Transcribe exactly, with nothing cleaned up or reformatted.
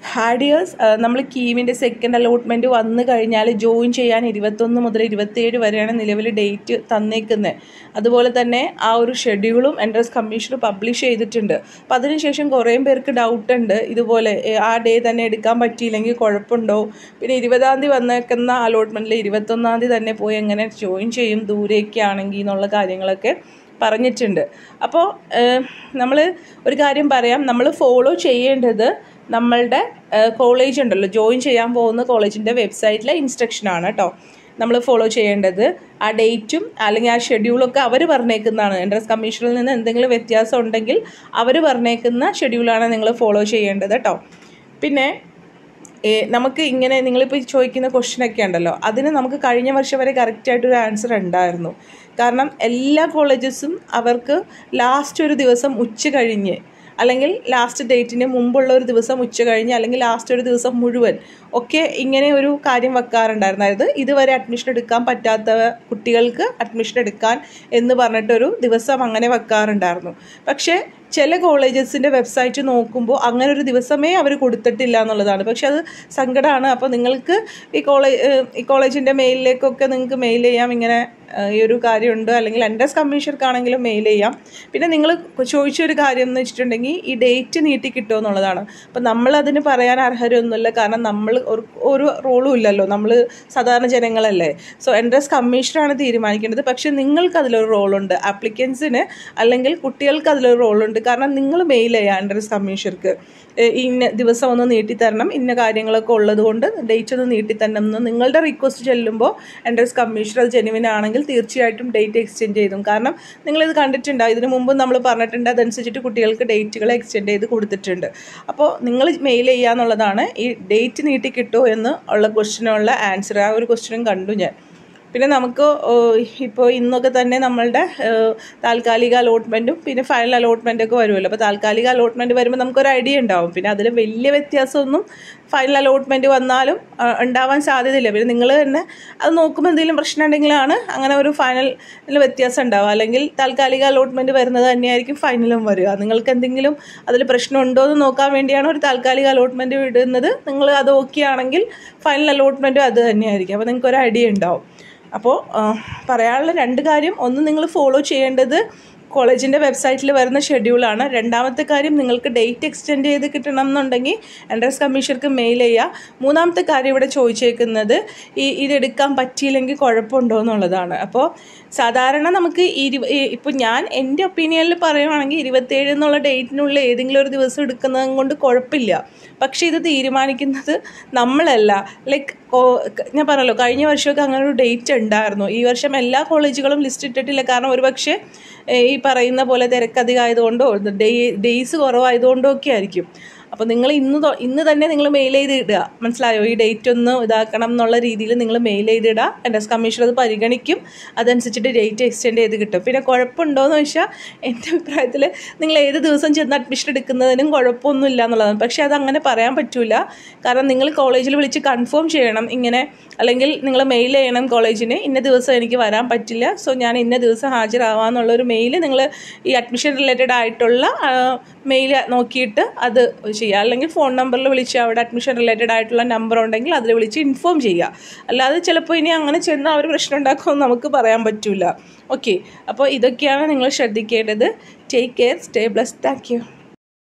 Had years നമ്മൾ കീമിൻ്റെ second allotment വന്നു കഴിഞ്ഞാൽ ജോയിൻ ചെയ്യാൻ ഇരുപത്തൊന്ന് മുതൽ ഇരുപത്തേഴ് വരെയാണ് നിലവിൽ ഡേറ്റ് തന്നേക്കുന്നത്. അതുപോലെ തന്നെ ആ ഒരു ഷെഡ്യൂളും എൻട്രൻസ് കമ്മീഷൻ പബ്ലിഷ് ചെയ്തിട്ടുണ്ട്. അപ്പോൾ അതിനുശേഷം കുറേ പേർക്ക് ഡൗട്ട് ഉണ്ട്, ഇതുപോലെ ആ ഡേ തന്നെ എടുക്കാൻ പറ്റിയില്ലെങ്കിൽ കുഴപ്പമുണ്ടോ, പിന്നെ ഇരുപതാം തീയതി വന്നേക്കുന്ന അലോട്ട്മെൻറ്റിൽ ഇരുപത്തൊന്നാം തീയതി തന്നെ പോയി എങ്ങനെ ജോയിൻ ചെയ്യും ദൂരെയൊക്കെ ആണെങ്കിൽ എന്നുള്ള കാര്യങ്ങളൊക്കെ പറഞ്ഞിട്ടുണ്ട്. അപ്പോൾ നമ്മൾ ഒരു കാര്യം പറയാം, നമ്മൾ ഫോളോ ചെയ്യേണ്ടത് നമ്മളുടെ കോളേജ് ഉണ്ടല്ലോ, ജോയിൻ ചെയ്യാൻ പോകുന്ന കോളേജിൻ്റെ വെബ്സൈറ്റിലെ ഇൻസ്ട്രക്ഷനാണ് കേട്ടോ നമ്മൾ ഫോളോ ചെയ്യേണ്ടത്. ആ ഡേറ്റും അല്ലെങ്കിൽ ആ ഷെഡ്യൂളൊക്കെ അവർ പറഞ്ഞേക്കുന്നതാണ്. എൻട്രൻസ് കമ്മീഷനിൽ നിന്ന് എന്തെങ്കിലും വ്യത്യാസം ഉണ്ടെങ്കിൽ അവർ പറഞ്ഞേക്കുന്ന ഷെഡ്യൂളാണ് നിങ്ങൾ ഫോളോ ചെയ്യേണ്ടത് കേട്ടോ. പിന്നെ നമുക്ക് ഇങ്ങനെ നിങ്ങളിപ്പോൾ ചോദിക്കുന്ന ക്വസ്റ്റ്യനൊക്കെ ഉണ്ടല്ലോ, അതിന് നമുക്ക് കഴിഞ്ഞ വർഷം വരെ കറക്റ്റായിട്ടൊരു ആൻസർ ഉണ്ടായിരുന്നു. കാരണം എല്ലാ കോളേജസും അവർക്ക് ലാസ്റ്റ് ഒരു ദിവസം ഉച്ച കഴിഞ്ഞ് അല്ലെങ്കിൽ ലാസ്റ്റ് ഡേറ്റിന് മുമ്പുള്ള ഒരു ദിവസം ഉച്ച കഴിഞ്ഞ് അല്ലെങ്കിൽ ലാസ്റ്റ് ഒരു ദിവസം മുഴുവൻ ഒക്കെ ഇങ്ങനെ ഒരു കാര്യം വെക്കാറുണ്ടായിരുന്നു. അതായത് ഇതുവരെ അഡ്മിഷൻ എടുക്കാൻ പറ്റാത്ത കുട്ടികൾക്ക് അഡ്മിഷൻ എടുക്കാൻ എന്ന് പറഞ്ഞിട്ടൊരു ദിവസം അങ്ങനെ വെക്കാറുണ്ടായിരുന്നു. പക്ഷേ ചില കോളേജസിൻ്റെ വെബ്സൈറ്റ് നോക്കുമ്പോൾ അങ്ങനെ ഒരു ദിവസമേ അവർ കൊടുത്തിട്ടില്ല എന്നുള്ളതാണ്. പക്ഷെ അത് സങ്കടമാണ്. അപ്പോൾ നിങ്ങൾക്ക് ഈ കോളേജ് ഈ കോളേജിൻ്റെ മെയിലിലേക്കൊക്കെ നിങ്ങൾക്ക് മെയിൽ ചെയ്യാം, ഇങ്ങനെ ഈ ഒരു കാര്യമുണ്ട്, അല്ലെങ്കിൽ എൻട്രൻസ് കമ്മീഷർക്കാണെങ്കിലും മെയിൽ ചെയ്യാം. പിന്നെ നിങ്ങൾ ചോദിച്ചൊരു കാര്യം എന്ന് വെച്ചിട്ടുണ്ടെങ്കിൽ ഈ ഡേറ്റ് നീട്ടി കിട്ടുമോ എന്നുള്ളതാണ്. അപ്പോൾ നമ്മളതിന് പറയാൻ അർഹരൊന്നുമില്ല, കാരണം നമ്മൾ ഒരു ഒരു റോളും ഇല്ലല്ലോ, നമ്മൾ സാധാരണ ജനങ്ങളല്ലേ. സോ എൻട്രൻസ് കമ്മീഷനാണ് തീരുമാനിക്കേണ്ടത്. പക്ഷേ നിങ്ങൾക്ക് അതിലൊരു റോളുണ്ട്, ആപ്ലിക്കൻസിന് അല്ലെങ്കിൽ കുട്ടികൾക്ക് അതിലൊരു റോളുണ്ട്. കാരണം നിങ്ങൾ മെയിൽ ചെയ്യുക എൻട്രൻസ് കമ്മീഷർക്ക്, ഇന്ന ദിവസം ഒന്ന് നീട്ടിത്തരണം, ഇന്ന കാര്യങ്ങളൊക്കെ ഉള്ളത് കൊണ്ട് ഡേറ്റ് ഒന്ന് നീട്ടിത്തരണം എന്ന് നിങ്ങളുടെ റിക്വസ്റ്റ് ചെല്ലുമ്പോൾ എൻട്രൻസ് കമ്മീഷണർ അത് ജെനുവിൻ ആണെങ്കിൽ തീർച്ചയായിട്ടും ഡേറ്റ് എക്സ്റ്റെൻഡ് ചെയ്തും. കാരണം നിങ്ങളിത് കണ്ടിട്ടുണ്ടാവും, ഇതിന് മുമ്പ് നമ്മൾ പറഞ്ഞിട്ടുണ്ട്, അതനുസരിച്ചിട്ട് കുട്ടികൾക്ക് ഡേറ്റുകൾ എക്സ്റ്റെൻഡ് ചെയ്ത് കൊടുത്തിട്ടുണ്ട്. അപ്പോൾ നിങ്ങൾ മെയിൽ ചെയ്യുക എന്നുള്ളതാണ്. ഈ ഡേറ്റ് നീട്ടി കിട്ടുമോ എന്ന് ഉള്ള ക്വസ്റ്റിനുള്ള ആൻസർ, ആ ഒരു ക്വസ്റ്റ്യനും കണ്ടു ഞാൻ. പിന്നെ നമുക്ക് ഇപ്പോൾ ഇന്നൊക്കെ തന്നെ നമ്മളുടെ താൽക്കാലിക അലോട്ട്മെൻറ്റും പിന്നെ ഫൈനൽ അലോട്ട്മെൻറ്റൊക്കെ വരുമല്ലോ. അപ്പോൾ താൽക്കാലിക അലോട്ട്മെൻറ്റ് വരുമ്പോൾ നമുക്കൊരു ഐഡിയ ഉണ്ടാവും. പിന്നെ അതിൽ വലിയ വ്യത്യാസമൊന്നും ഫൈനൽ അലോട്ട്മെൻറ്റ് വന്നാലും ഉണ്ടാവാൻ സാധ്യതയില്ല. പിന്നെ നിങ്ങൾ തന്നെ അത് നോക്കുമ്പോൾ എന്തെങ്കിലും പ്രശ്നം ഉണ്ടെങ്കിലാണ് അങ്ങനെ ഒരു ഫൈനലിൽ വ്യത്യാസം ഉണ്ടാവുക. അല്ലെങ്കിൽ താൽക്കാലിക അലോട്ട്മെൻറ്റ് വരുന്നത് തന്നെയായിരിക്കും ഫൈനലും വരിക. നിങ്ങൾക്ക് എന്തെങ്കിലും അതിൽ പ്രശ്നം ഉണ്ടോ എന്ന് നോക്കാൻ വേണ്ടിയാണ് ഒരു താൽക്കാലിക അലോട്ട്മെൻറ്റ് വിടുന്നത്. നിങ്ങൾ അത് ഓക്കെ ആണെങ്കിൽ ഫൈനൽ അലോട്ട്മെൻറ്റും അത് തന്നെയായിരിക്കും. അപ്പോൾ നിങ്ങൾക്കൊരു ഐഡിയ ഉണ്ടാവും. അപ്പോൾ പറയാനുള്ള രണ്ട് കാര്യം, ഒന്ന് നിങ്ങൾ ഫോളോ ചെയ്യേണ്ടത് കോളേജിൻ്റെ വെബ്സൈറ്റിൽ വരുന്ന ഷെഡ്യൂളാണ്. രണ്ടാമത്തെ കാര്യം, നിങ്ങൾക്ക് ഡേറ്റ് എക്സ്റ്റെൻഡ് ചെയ്ത് കിട്ടണം എന്നുണ്ടെങ്കിൽ എൻട്രൻസ് കമ്മീഷർക്ക് മെയിൽ ചെയ്യുക. മൂന്നാമത്തെ കാര്യം ഇവിടെ ചോദിച്ചേക്കുന്നത് ഈ ഇതെടുക്കാൻ പറ്റിയില്ലെങ്കിൽ കുഴപ്പമുണ്ടോ എന്നുള്ളതാണ്. അപ്പോൾ സാധാരണ നമുക്ക് ഇരു ഇപ്പോൾ ഞാൻ എൻ്റെ ഒപ്പീനിയനിൽ പറയുവാണെങ്കിൽ ഇരുപത്തേഴ് എന്നുള്ള ഡേറ്റിനുള്ള ഏതെങ്കിലും ഒരു ദിവസം എടുക്കുന്നത് കൊണ്ട് കുഴപ്പമില്ല. പക്ഷേ ഇത് തീരുമാനിക്കുന്നത് നമ്മളല്ല. ലൈക്ക് ഞാൻ പറഞ്ഞല്ലോ, കഴിഞ്ഞ വർഷമൊക്കെ അങ്ങനെ ഒരു ഡേറ്റ് ഉണ്ടായിരുന്നു. ഈ വർഷം എല്ലാ കോളേജുകളും ലിസ്റ്റ് ഇട്ടിട്ടില്ല. കാരണം ഒരുപക്ഷെ ഈ പറയുന്ന പോലെ തിരക്കധികമായതുകൊണ്ടോ ഡേ ഡേയ്സ് കുറവായതുകൊണ്ടോ ഒക്കെ ആയിരിക്കും. അപ്പോൾ നിങ്ങൾ ഇന്ന് ഇന്ന് തന്നെ നിങ്ങൾ മെയിൽ ചെയ്ത് ഇടുക, മനസ്സിലായോ? ഈ ഡേറ്റ് ഒന്ന് ഇതാക്കണം എന്നുള്ള രീതിയിൽ നിങ്ങൾ മെയിൽ ചെയ്തിടുക. എൻട്രൻസ് കമ്മീഷൻ അത് പരിഗണിക്കും, അതനുസരിച്ചിട്ട് ഡേറ്റ് എക്സ്റ്റെൻഡ് ചെയ്ത് കിട്ടും. പിന്നെ കുഴപ്പമുണ്ടോയെന്ന് വെച്ചാൽ എൻ്റെ അഭിപ്രായത്തിൽ നിങ്ങൾ ഏത് ദിവസം ചെന്ന് അഡ്മിഷൻ എടുക്കുന്നതിനും കുഴപ്പമൊന്നുമില്ല എന്നുള്ളതാണ്. പക്ഷേ അതങ്ങനെ പറയാൻ പറ്റില്ല. കാരണം നിങ്ങൾ കോളേജിൽ വിളിച്ച് കൺഫേം ചെയ്യണം ഇങ്ങനെ, അല്ലെങ്കിൽ നിങ്ങൾ മെയിൽ ചെയ്യണം കോളേജിന്, ഇന്ന ദിവസം എനിക്ക് വരാൻ പറ്റില്ല, സോ ഞാൻ ഇന്ന ദിവസം ഹാജരാവാന്നുള്ളൊരു മെയിൽ നിങ്ങൾ ഈ അഡ്മിഷൻ റിലേറ്റഡ് ആയിട്ടുള്ള മെയിൽ നോക്കിയിട്ട് അത് ചെയ്യുക. അല്ലെങ്കിൽ ഫോൺ നമ്പറിൽ വിളിച്ച് അവിടെ അഡ്മിഷൻ റിലേറ്റഡ് ആയിട്ടുള്ള നമ്പർ ഉണ്ടെങ്കിൽ അതിൽ വിളിച്ച് ഇൻഫോം ചെയ്യുക. അല്ലാതെ ചിലപ്പോൾ ഇനി അങ്ങനെ ചെന്ന് അവർ പ്രശ്നം ഉണ്ടാക്കുമെന്ന് നമുക്ക് പറയാൻ പറ്റില്ല. ഓക്കെ, അപ്പോൾ ഇതൊക്കെയാണ് നിങ്ങൾ ശ്രദ്ധിക്കേണ്ടത്. Take care, stay blessed. Thank U.